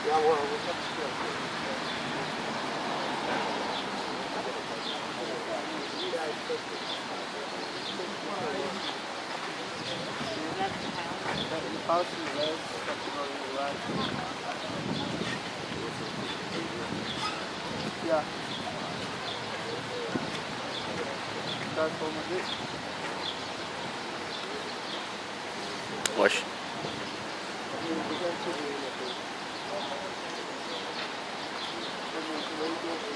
Yeah, well, what's up? Yeah. That's all my day. Wash. You began to be in the